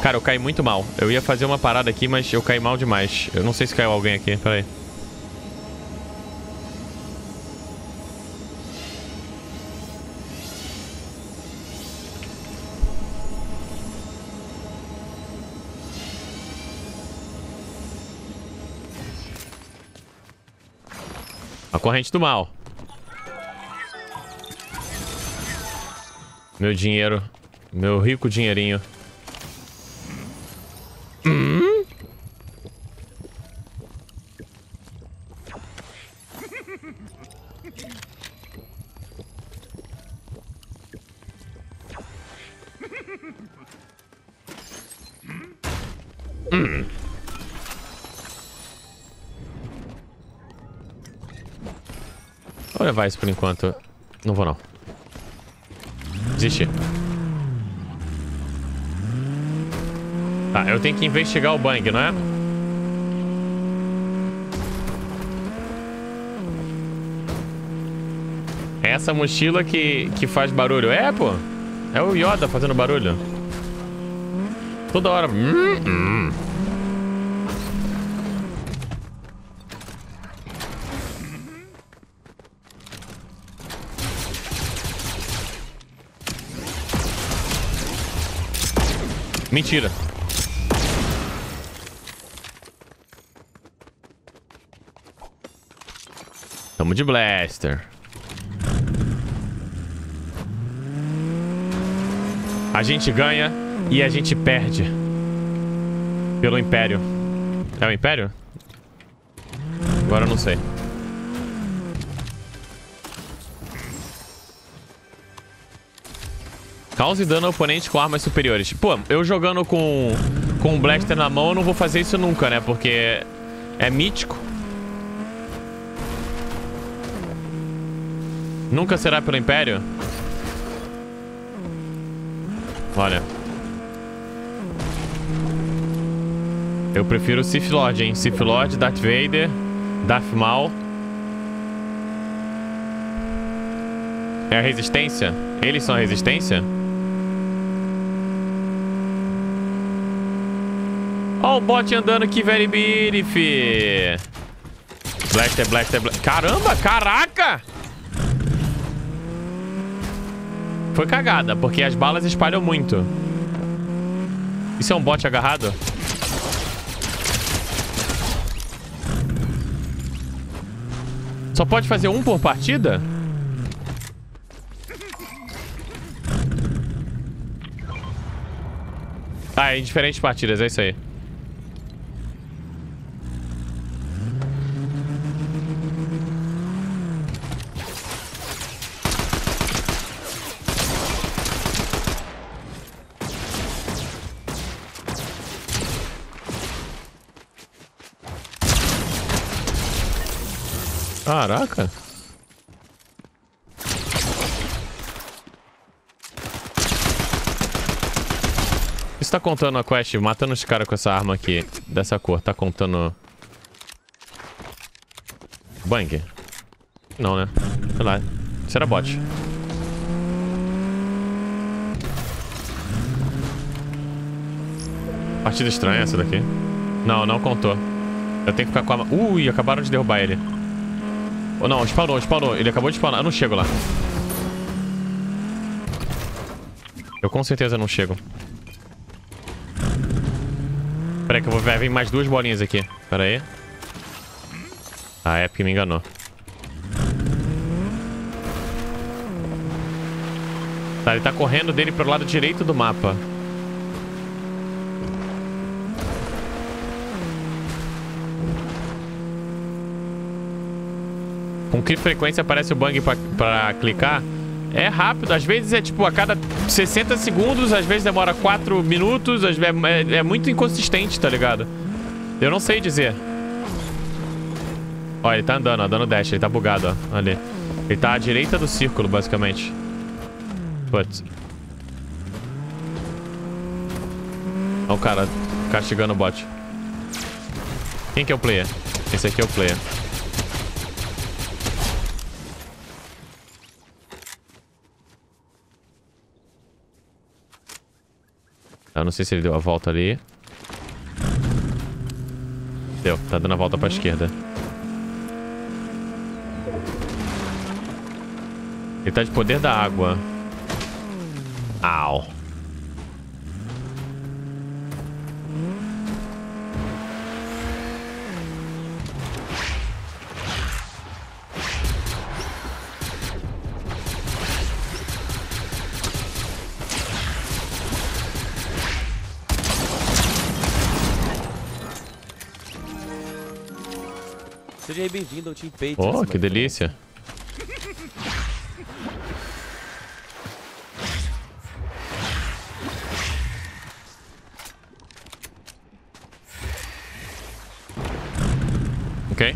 Cara, eu caí muito mal. Eu ia fazer uma parada aqui, mas eu caí mal demais. Eu não sei se caiu alguém aqui. Pera aí. A corrente do mal. Meu dinheiro. Meu rico dinheirinho. Vou levar isso por enquanto. Não vou, não. Desistir. Tá, eu tenho que investigar o bang, não é? É essa mochila que faz barulho. É, pô. É o Yoda fazendo barulho. Toda hora. Mentira. Tamo de blaster. A gente ganha e a gente perde. Pelo Império. É o Império? Agora eu não sei. Cause dano ao oponente com armas superiores. Pô, eu jogando com um blaster na mão, eu não vou fazer isso nunca, né? Porque é mítico. Nunca será pelo Império? Olha. Eu prefiro o Sith Lord, hein? Sith Lord, Darth Vader, Darth Maul. É a resistência? Eles são a resistência? Ó o bot andando aqui, very fi. Blaster, blaster, blaster. Caramba, caraca! Foi cagada, porque as balas espalham muito. Isso é um bot agarrado? Só pode fazer um por partida? Ah, em diferentes partidas, é isso aí. Caraca. Isso tá contando a quest, matando os caras com essa arma aqui, dessa cor. Tá contando... Bang? Não, né? Sei lá. Isso era bot. Partida estranha essa daqui. Não, não contou. Eu tenho que ficar com a... Ui, acabaram de derrubar ele. Oh, não, spawnou, spawnou. Ele acabou de spawnar. Eu não chego lá. Eu com certeza não chego. Pera aí que eu vou ver mais duas bolinhas aqui. Pera aí. A Epic me enganou. Tá, ele tá correndo dele pro lado direito do mapa. Com que frequência aparece o bang pra clicar? É rápido, às vezes é tipo a cada 60 segundos, às vezes demora 4 minutos, às vezes é muito inconsistente, tá ligado? Eu não sei dizer. Ó, ele tá andando, ó, dando dash, ele tá bugado, ó, ali. Ele tá à direita do círculo, basicamente. Putz. Ó o cara castigando o bot. Quem que é o player? Esse aqui é o player. Eu não sei se ele deu a volta ali. Deu, tá dando a volta pra esquerda. Ele tá de poder da água. Au. Seja aí bem-vindo ao Team Patriots. Oh, que delícia. Ok.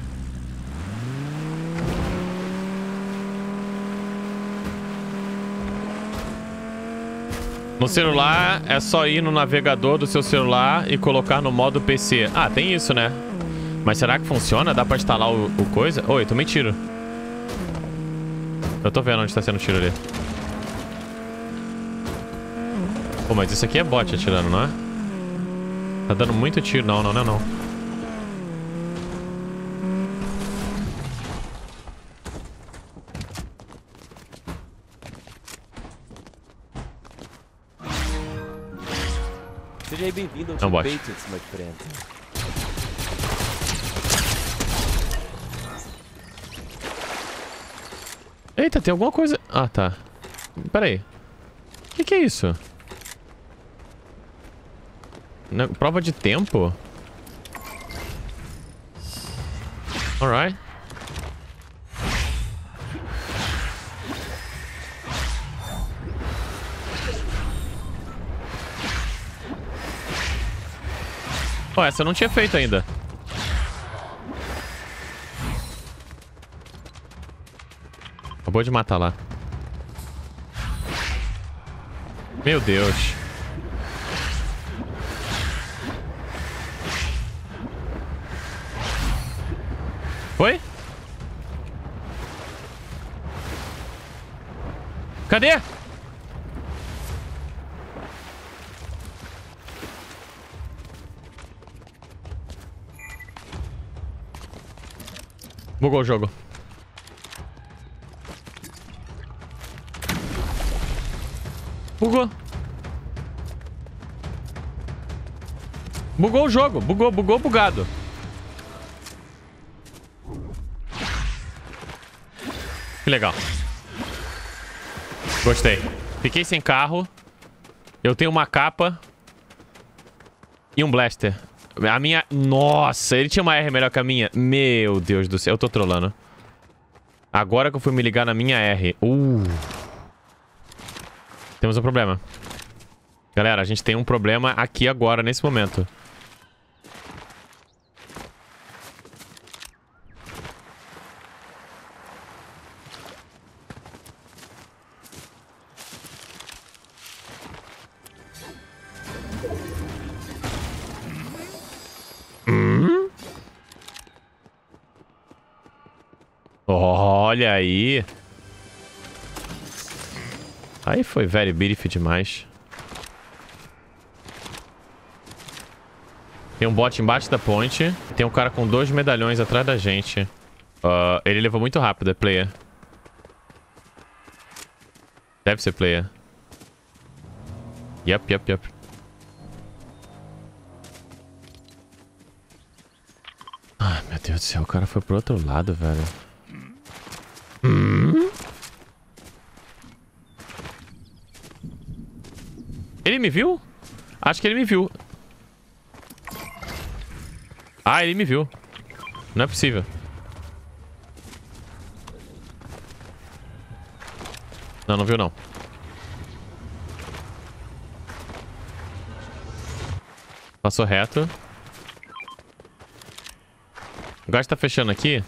No celular, é só ir no navegador do seu celular e colocar no modo PC. Ah, tem isso, né? Mas será que funciona? Dá pra instalar o coisa? Oi, tomei tiro. Eu tô vendo onde tá sendo tiro ali. Pô, mas isso aqui é bot atirando, não é? Tá dando muito tiro. Não, não, não, não. Seja aí bem-vindo ao Não Team bote. Patriots, my friend. Eita, tem alguma coisa... Ah, tá. Pera aí. O que é isso? Prova de tempo? Alright. Oh, essa eu não tinha feito ainda. Acabou de matar lá. Meu Deus. Foi? Cadê? Bugou o jogo. Bugou. Bugou o jogo. Bugou bugado. Que legal. Gostei. Fiquei sem carro. Eu tenho uma capa. E um blaster. A minha... Nossa, ele tinha uma R melhor que a minha. Meu Deus do céu. Eu tô trolando. Agora que eu fui me ligar na minha R. Temos um problema. Galera, a gente tem um problema aqui agora, nesse momento. Olha aí. Aí foi very beautiful demais. Tem um bot embaixo da ponte. Tem um cara com 2 medalhões atrás da gente. Ele levou muito rápido, é player. Deve ser player. Yep. Ai, meu Deus do céu. O cara foi pro outro lado, velho. Ele me viu? Acho que ele me viu. Ah, ele me viu. Não é possível. Não, não viu não. Passou reto. O gajo tá fechando aqui.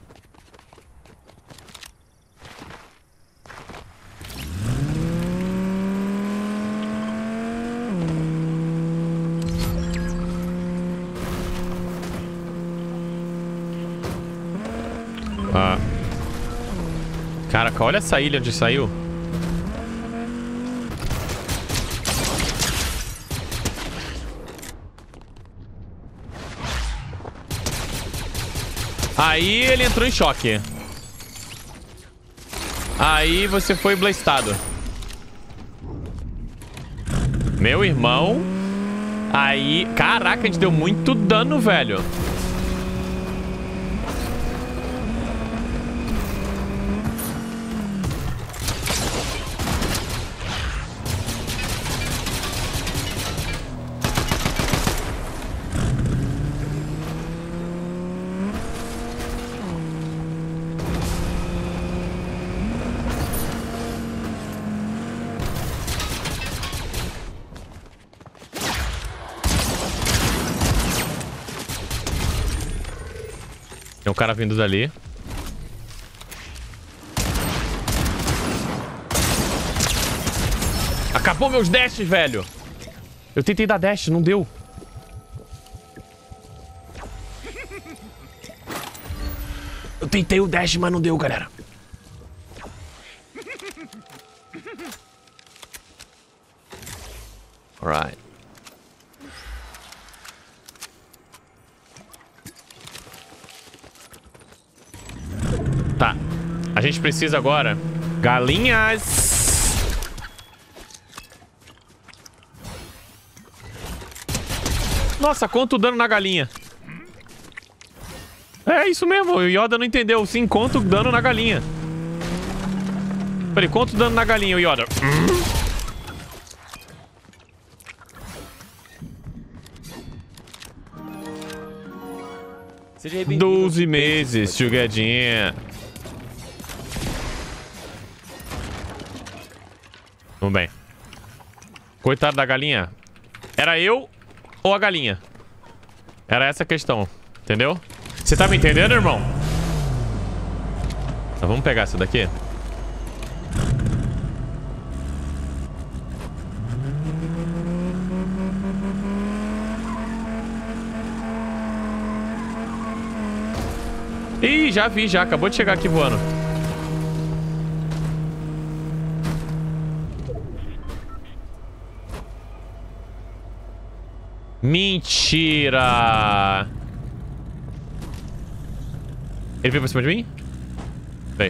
Caraca, olha essa ilha onde saiu. Aí ele entrou em choque. Aí você foi blastado. Meu irmão. Aí... Caraca, a gente deu muito dano, velho. Tem um cara vindo dali. Acabou meus dashes, velho. Eu tentei dar dash, não deu. Eu tentei o dash, mas não deu, galera. Alright. Tá. A gente precisa agora... Galinhas! Nossa, quanto dano na galinha. É isso mesmo, o Yoda não entendeu. Sim, quanto dano na galinha. Peraí, quanto dano na galinha, o Yoda? Seja bem-vindo. 12 meses, chugadinha. Tudo bem. Coitado da galinha. Era eu ou a galinha? Era essa a questão, entendeu? Você tá me entendendo, irmão? Então, vamos pegar essa daqui. Ih, já vi, já. Acabou de chegar aqui voando. Mentira! Ele veio pra cima de mim? Veio.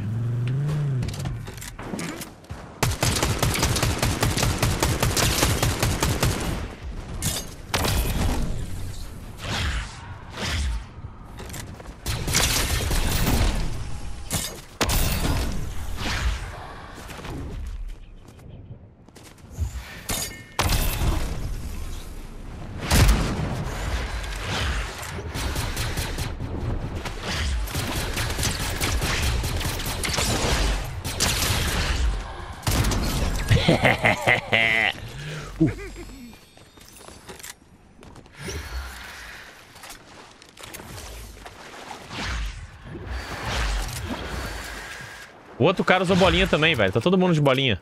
O outro cara usou bolinha também, velho. Tá todo mundo de bolinha.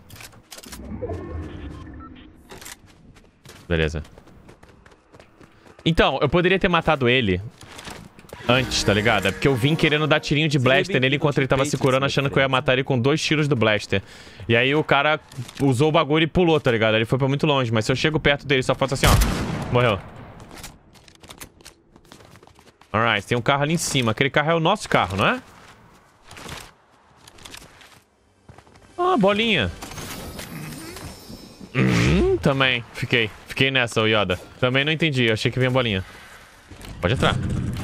Beleza. Então, eu poderia ter matado ele antes, tá ligado? É porque eu vim querendo dar tirinho de blaster nele enquanto ele tava se curando, achando que eu ia matar ele com 2 tiros do blaster. E aí o cara usou o bagulho e pulou, tá ligado? Ele foi pra muito longe. Mas se eu chego perto dele, só faço assim, ó. Morreu. Alright, tem um carro ali em cima. Aquele carro é o nosso carro, não é? Ah, bolinha. Também. Fiquei nessa, o Yoda. Também não entendi. Eu achei que vinha bolinha. Pode entrar.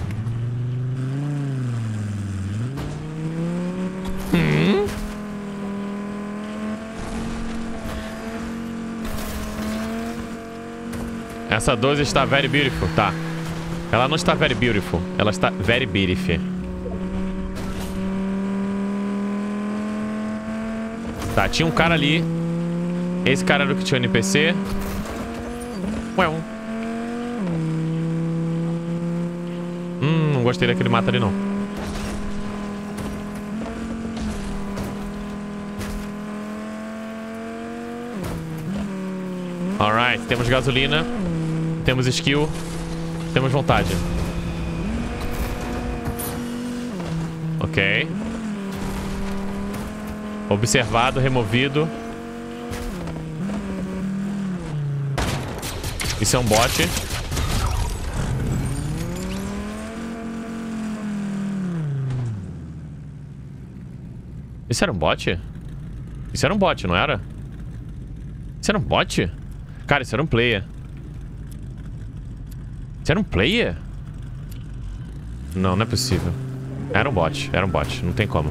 Essa 12 está very beautiful. Tá. Ela não está very beautiful. Ela está very beautiful. Tá, tinha um cara ali. Esse cara era o que tinha o NPC. Ué, não gostei daquele mata ali, não. Alright, temos gasolina. Temos skill. Temos vontade. Ok. Observado, removido. Isso é um bot. Isso era um bot? Isso era um bot, não era? Isso era um bot? Cara, isso era um player. Isso era um player? Não, não é possível. Era um bot, não tem como.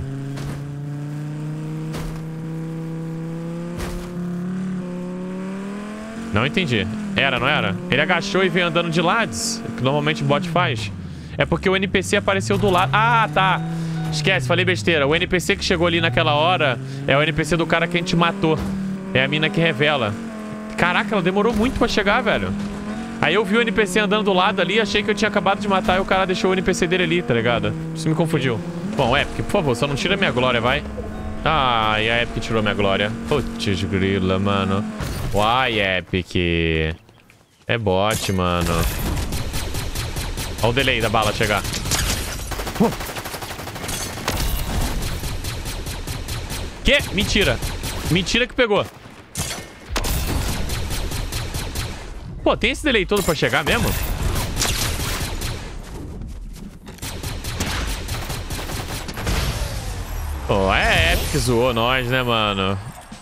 Não entendi. Era, não era? Ele agachou e veio andando de lados, que normalmente o bot faz. É porque o NPC apareceu do lado. Ah, tá. Esquece, falei besteira. O NPC que chegou ali naquela hora é o NPC do cara que a gente matou. É a mina que revela. Caraca, ela demorou muito pra chegar, velho. Aí eu vi o NPC andando do lado ali, achei que eu tinha acabado de matar e o cara deixou o NPC dele ali, tá ligado? Isso me confundiu. Bom, Epic, por favor, só não tira minha glória, vai. Ah, e a Epic tirou minha glória. Putz, grila, mano. Uai, Epic. É bot, mano. Olha o delay da bala chegar. Que? Mentira. Mentira que pegou. Pô, tem esse delay todo pra chegar mesmo? Pô, é Epic que zoou nós, né, mano?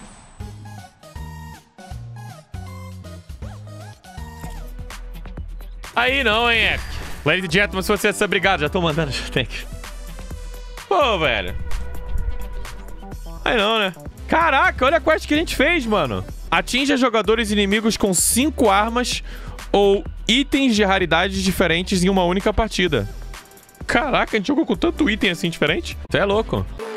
Aí não, hein, Epic. Ladies and gentlemen, se você é obrigado, já tô mandando. Pô, velho. Aí não, né? Caraca, olha a quest que a gente fez, mano. Atinja jogadores inimigos com 5 armas ou itens de raridades diferentes em uma única partida. Caraca, a gente jogou com tanto item assim diferente? Você é louco.